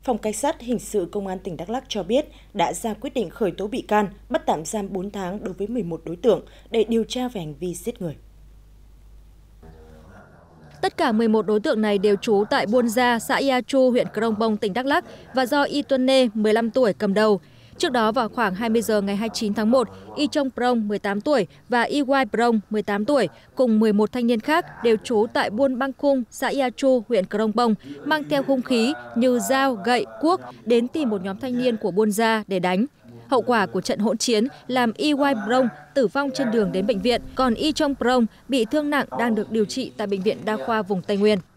Phòng Cảnh sát Hình sự Công an tỉnh Đắk Lắk cho biết đã ra quyết định khởi tố bị can, bắt tạm giam 4 tháng đối với 11 đối tượng để điều tra về hành vi giết người. Tất cả 11 đối tượng này đều trú tại Buôn Gia, xã Ia Chu, huyện Krông Bông, tỉnh Đắk Lắk và do Y Tuân Nê, 15 tuổi, cầm đầu. Trước đó vào khoảng 20 giờ ngày 29 tháng 1, Y Trong Prong, 18 tuổi và Y Wai Prong, 18 tuổi, cùng 11 thanh niên khác đều trú tại Buôn Bang Khung, xã Ia Chu, huyện Krông Bông, mang theo hung khí như dao, gậy, cuốc đến tìm một nhóm thanh niên của Buôn Gia để đánh. Hậu quả của trận hỗn chiến làm Y Wai Prong tử vong trên đường đến bệnh viện, còn Y Trong Prong bị thương nặng đang được điều trị tại Bệnh viện Đa khoa vùng Tây Nguyên.